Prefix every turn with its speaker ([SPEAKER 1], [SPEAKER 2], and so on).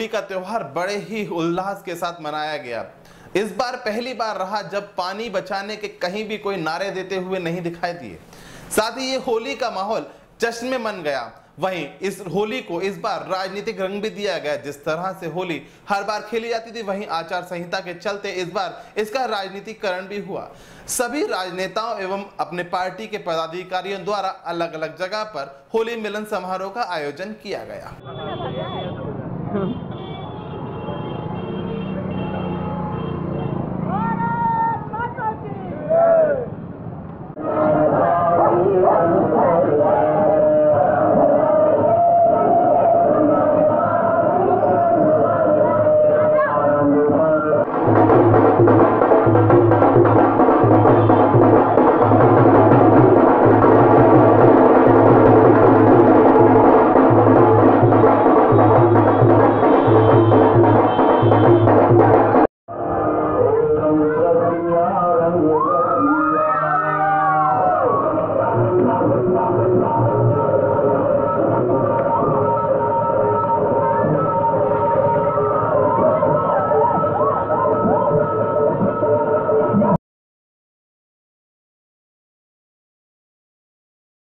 [SPEAKER 1] होली का त्योहार बड़े ही उल्लास के साथ मनाया गया। इस बार पहली बार रहा जब पानी बचाने के कहीं भी कोई नारे देते हुए नहीं दिखाई दिए। साथ ही ये होली का माहौल जश्न में मन गया। वहीं इस होली को इस बार राजनीतिक रंग भी दिया गया। जिस तरह से होली हर बार खेली जाती थी, वहीं आचार संहिता के चलते इस बार इसका राजनीतिकरण भी हुआ। सभी राजनेताओं एवं अपने पार्टी के पदाधिकारियों द्वारा अलग अलग जगह पर होली मिलन समारोह का आयोजन किया गया।